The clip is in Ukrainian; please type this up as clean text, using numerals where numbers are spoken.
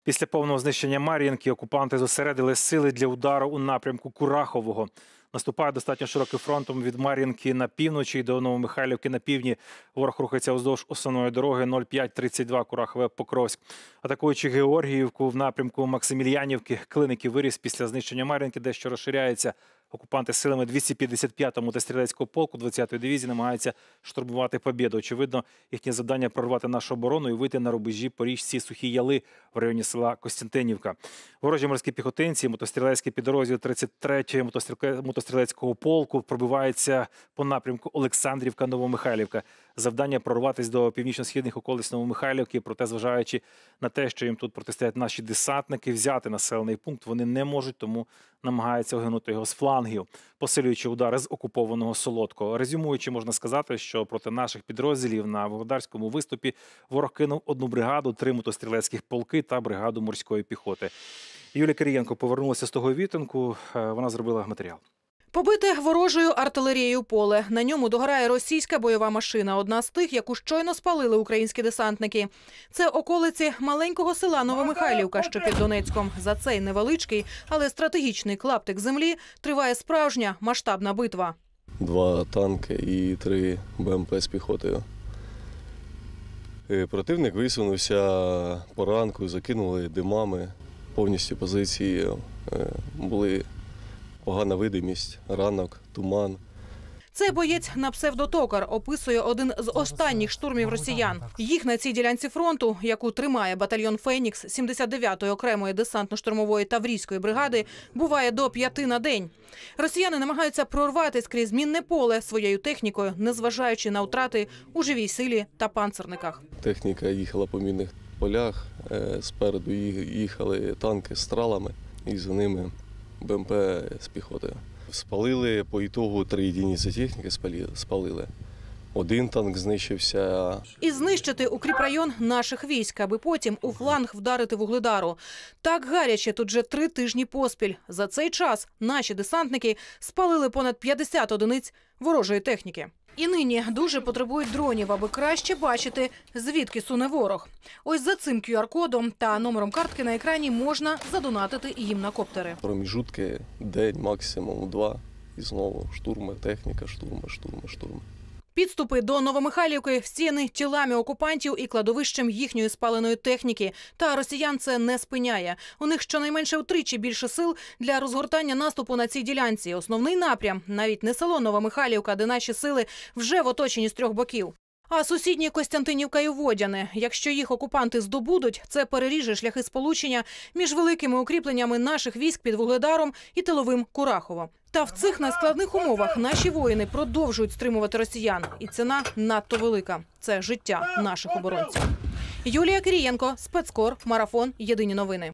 Після повного знищення Мар'їнки окупанти зосередили сили для удару у напрямку Курахового. Наступає достатньо широким фронтом від Мар'їнки на півночі до Новомихайлівки на півдні. Ворог рухається уздовж основної дороги 0532 Курахове-Покровськ. Атакуючи Георгіївку в напрямку Максимільянівки, Клиники виріс після знищення Мар'їнки, дещо розширяється. Окупанти силами 255-го мотострілецького полку 20-ї дивізії намагаються штурмувати Побєду. Очевидно, їхнє завдання – прорвати нашу оборону і вийти на рубежі по річці Сухі Яли в районі села Костянтинівка. Ворожі морські піхотинці, мотострілецький підрозділ 33-го мотострілецького полку пробиваються по напрямку Олександрівка-Новомихайлівка. Завдання – прорватися до північно-східних околиць Новомихайлівки, проте, зважаючи на те, що їм тут протистоять наші десантники, взяти населений пункт вони не можуть, тому намагаються огинути його з флангів, посилюючи удари з окупованого Солодкого. Резюмуючи, можна сказати, що проти наших підрозділів на Вугледарському виступі ворог кинув 1 бригаду, 3 мотострілецьких полки та бригаду морської піхоти. Юлія Кирієнко повернулася з того відтинку, вона зробила матеріал. Побите ворожою артилерією поле. На ньому догорає російська бойова машина. Одна з тих, яку щойно спалили українські десантники. Це околиці маленького села Новомихайлівка, що під Донецьком. За цей невеличкий, але стратегічний клаптик землі триває справжня масштабна битва. 2 танки і 3 БМП з піхотою. Противник висунувся по ранку, закинули димами. Повністю позиції були погана видимість, ранок, туман. Це боєць на псевдотокар описує один з останніх штурмів росіян. Їх на цій ділянці фронту, яку тримає батальйон «Фенікс» 79-ї окремої десантно-штурмової таврійської бригади, буває до 5 на день. Росіяни намагаються прорватися крізь мінне поле своєю технікою, незважаючи на втрати у живій силі та панцерниках. Техніка їхала по мінних полях, спереду їхали танки з стралами і за ними БМП з піхотою. Спалили по ітогу 3 одиниці техніки спалили. 1 танк знищився. І знищити укріпрайон наших військ, аби потім у фланг вдарити Вугледару. Так гаряче тут вже 3 тижні поспіль. За цей час наші десантники спалили понад 50 одиниць ворожої техніки. І нині дуже потребують дронів, аби краще бачити, звідки суне ворог. Ось за цим QR-кодом та номером картки на екрані можна задонатити їм на коптери. Проміжутки день, максимум 2. І знову штурми, техніка, штурми. Підступи до Новомихайлівки всіяні тілами окупантів і кладовищем їхньої спаленої техніки. Та росіян це не спиняє. У них щонайменше втричі більше сил для розгортання наступу на цій ділянці. Основний напрям – навіть не село Новомихайлівка, де наші сили вже в оточенні з 3 боків. А сусідні Костянтинівка і Водяне. Якщо їх окупанти здобудуть, це переріже шляхи сполучення між великими укріпленнями наших військ під Вугледаром і тиловим Курахово. Та в цих надскладних умовах наші воїни продовжують стримувати росіян. І ціна надто велика. Це життя наших оборонців. Юлія Кирієнко, Спецкор, Марафон, Єдині новини.